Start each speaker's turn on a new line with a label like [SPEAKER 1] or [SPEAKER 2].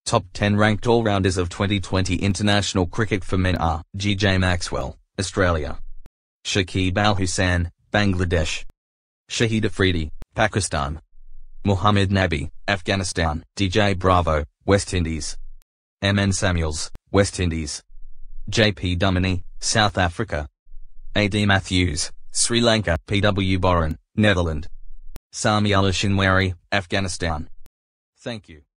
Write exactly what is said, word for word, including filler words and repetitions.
[SPEAKER 1] Top ten ranked all-rounders of twenty twenty international cricket for men are G J Maxwell, Australia; Shakib Al Hussain, Bangladesh; Shahid Afridi, Pakistan; Muhammad Nabi, Afghanistan; D J Bravo, West Indies; M N Samuels, West Indies; J P Duminy, South Africa; A D Matthews, Sri Lanka; P W Boren, Netherlands; Sami Alishinwari, Afghanistan. Thank you.